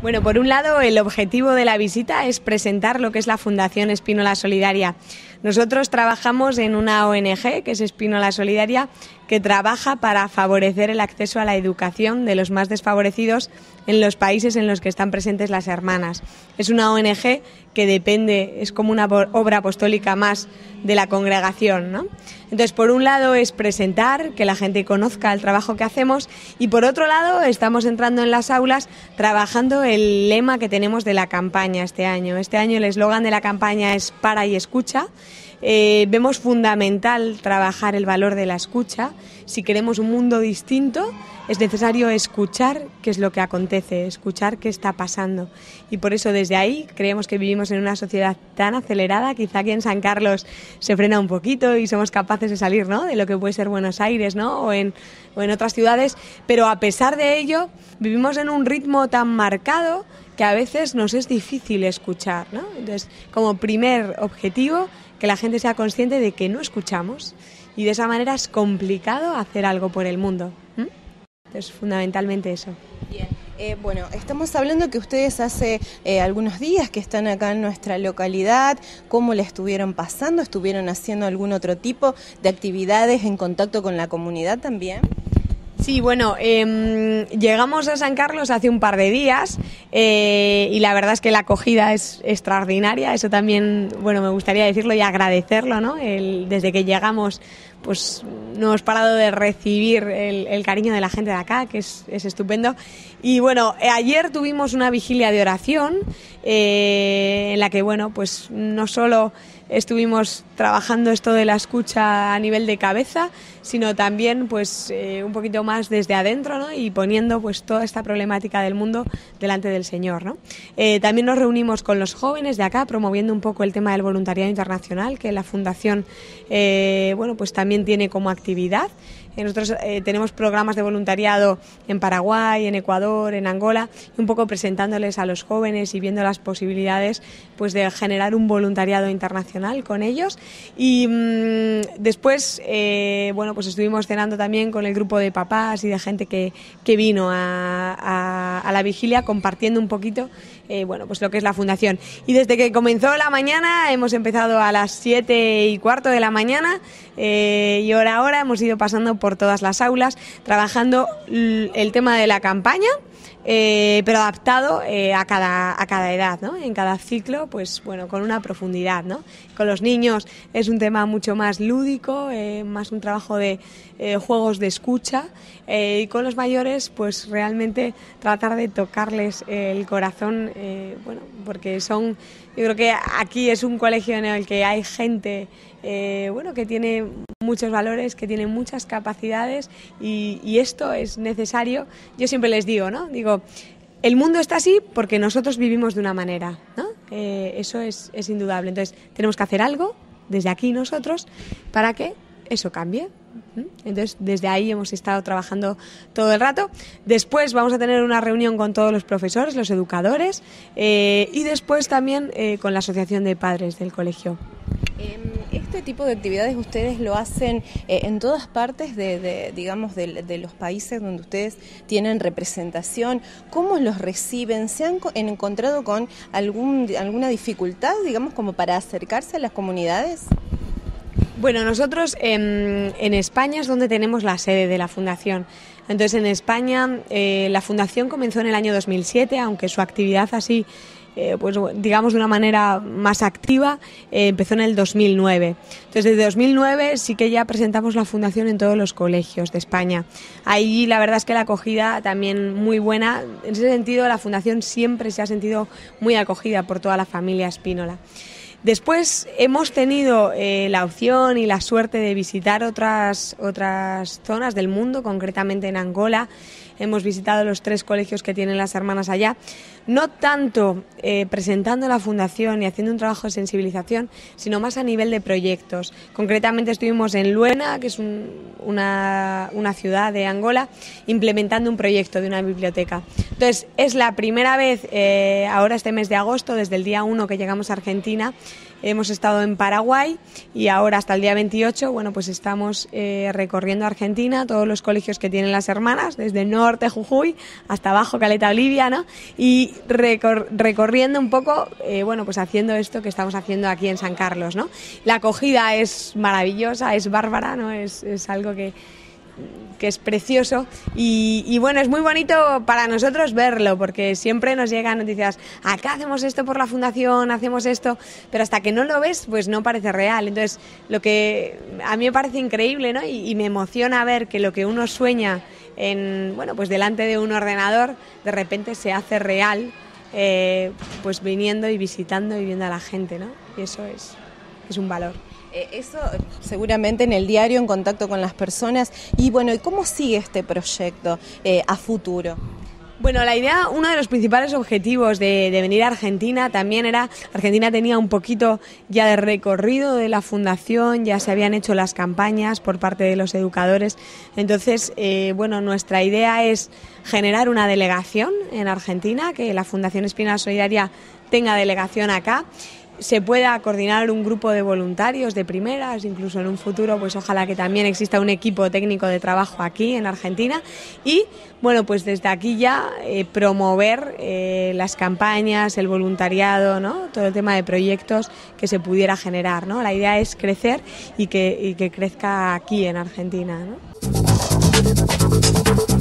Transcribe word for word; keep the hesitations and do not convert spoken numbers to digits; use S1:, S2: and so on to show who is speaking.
S1: Bueno, por un lado, el objetivo de la visita es presentar lo que es la Fundación Espínola Solidaria. Nosotros trabajamos en una O N Ge, que es Espínola Solidaria, que trabaja para favorecer el acceso a la educación de los más desfavorecidos en los países en los que están presentes las hermanas. Es una O N Ge que depende, es como una obra apostólica más de la congregación, ¿no? Entonces, por un lado es presentar, que la gente conozca el trabajo que hacemos, y por otro lado estamos entrando en las aulas trabajando el lema que tenemos de la campaña este año. Este año el eslogan de la campaña es "Para y escucha". Eh, vemos fundamental trabajar el valor de la escucha. Si queremos un mundo distinto, es necesario escuchar qué es lo que acontece, escuchar qué está pasando. Y por eso desde ahí creemos que vivimos en una sociedad tan acelerada, quizá aquí en San Carlos se frena un poquito y somos capaces de salir, ¿no?, de lo que puede ser Buenos Aires, ¿no?, o en, o en otras ciudades, pero a pesar de ello vivimos en un ritmo tan marcado que a veces nos es difícil escuchar, ¿no? Entonces, como primer objetivo, que la gente sea consciente de que no escuchamos y de esa manera es complicado hacer algo por el mundo. ¿Mm? Entonces, fundamentalmente eso.
S2: Bien. Eh, bueno, estamos hablando que ustedes hace eh, algunos días que están acá en nuestra localidad. ¿Cómo le estuvieron pasando? ¿Estuvieron haciendo algún otro tipo de actividades en contacto con la comunidad también?
S1: Sí, bueno, eh, llegamos a San Carlos hace un par de días eh, y la verdad es que la acogida es extraordinaria. Eso también, bueno, me gustaría decirlo y agradecerlo, ¿no? El, desde que llegamos, pues no hemos parado de recibir el, el cariño de la gente de acá, que es, es estupendo. Y bueno, ayer tuvimos una vigilia de oración eh, en la que, bueno, pues no solo estuvimos trabajando esto de la escucha a nivel de cabeza, sino también pues eh, un poquito más desde adentro, ¿no?, y poniendo pues toda esta problemática del mundo delante del Señor, ¿no? Eh, también nos reunimos con los jóvenes de acá, promoviendo un poco el tema del voluntariado internacional, que la Fundación eh, bueno, pues también tiene como actividad. Nosotros eh, tenemos programas de voluntariado en Paraguay, en Ecuador, en Angola, y un poco presentándoles a los jóvenes y viendo las posibilidades pues de generar un voluntariado internacional con ellos. Y mmm, después, eh, bueno, pues estuvimos cenando también con el grupo de papás y de gente que, que vino a, a, a la vigilia, compartiendo un poquito eh, bueno, pues lo que es la Fundación. Y desde que comenzó la mañana, hemos empezado a las siete y cuarto de la mañana eh, y hora a hora hemos ido pasando por todas las aulas, trabajando el tema de la campaña, eh, pero adaptado eh, a cada a cada edad, ¿no? En cada ciclo, pues bueno, con una profundidad, ¿no? Con los niños es un tema mucho más lúdico, eh, más un trabajo de eh, juegos de escucha, eh, y con los mayores, pues realmente tratar de tocarles el corazón, eh, bueno, porque son, yo creo que aquí es un colegio en el que hay gente Eh, bueno, que tiene muchos valores, que tiene muchas capacidades y, y esto es necesario. Yo siempre les digo, ¿no? Digo, el mundo está así porque nosotros vivimos de una manera, ¿no? Eh, eso es, es indudable. Entonces, tenemos que hacer algo desde aquí nosotros para que eso cambie. Entonces, desde ahí hemos estado trabajando todo el rato. Después vamos a tener una reunión con todos los profesores, los educadores, eh, y después también eh, con la Asociación de Padres del colegio.
S2: Este tipo de actividades ustedes lo hacen eh, en todas partes de, de digamos, de, de los países donde ustedes tienen representación. ¿Cómo los reciben? ¿Se han encontrado con algún, alguna dificultad, digamos, como para acercarse a las comunidades?
S1: Bueno, nosotros en, en España es donde tenemos la sede de la Fundación. Entonces, en España eh, la Fundación comenzó en el año dos mil siete, aunque su actividad así, eh, pues digamos de una manera más activa, eh, empezó en el dos mil nueve. Entonces, desde dos mil nueve sí que ya presentamos la Fundación en todos los colegios de España. Ahí la verdad es que la acogida también muy buena. En ese sentido, la Fundación siempre se ha sentido muy acogida por toda la familia Espínola. Después hemos tenido eh, la opción y la suerte de visitar otras, otras zonas del mundo, concretamente en Angola. Hemos visitado los tres colegios que tienen las hermanas allá, no tanto eh, presentando la Fundación y haciendo un trabajo de sensibilización, sino más a nivel de proyectos. Concretamente estuvimos en Luena, que es un, una, una ciudad de Angola, implementando un proyecto de una biblioteca. Entonces, es la primera vez, eh, ahora este mes de agosto, desde el día uno que llegamos a Argentina, hemos estado en Paraguay y ahora hasta el día veintiocho, bueno, pues estamos eh, recorriendo Argentina, todos los colegios que tienen las hermanas, desde norte Jujuy hasta abajo Caleta Olivia, ¿no? Y recor- recorriendo un poco, eh, bueno, pues haciendo esto que estamos haciendo aquí en San Carlos, ¿no? La acogida es maravillosa, es bárbara, ¿no? Es, es algo que que es precioso y, y bueno, es muy bonito para nosotros verlo, porque siempre nos llegan noticias, acá hacemos esto por la fundación, hacemos esto, pero hasta que no lo ves, pues no parece real. Entonces, lo que a mí me parece increíble, ¿no? y, y me emociona ver que lo que uno sueña en, bueno, pues delante de un ordenador, de repente se hace real, eh, pues viniendo y visitando y viendo a la gente, ¿no? Y eso es, es un valor.
S2: Eso seguramente en el diario, en contacto con las personas. Y bueno, ¿y cómo sigue este proyecto eh, a futuro?
S1: Bueno, la idea, uno de los principales objetivos de, de venir a Argentina también era, Argentina tenía un poquito ya de recorrido de la fundación, ya se habían hecho las campañas por parte de los educadores, entonces, eh, bueno, nuestra idea es generar una delegación en Argentina, que la Fundación Espina Solidaria tenga delegación acá, se pueda coordinar un grupo de voluntarios de primeras, incluso en un futuro, pues ojalá que también exista un equipo técnico de trabajo aquí en Argentina y, bueno, pues desde aquí ya eh, promover eh, las campañas, el voluntariado, ¿no? Todo el tema de proyectos que se pudiera generar, ¿no? La idea es crecer y que, y que crezca aquí en Argentina, ¿no?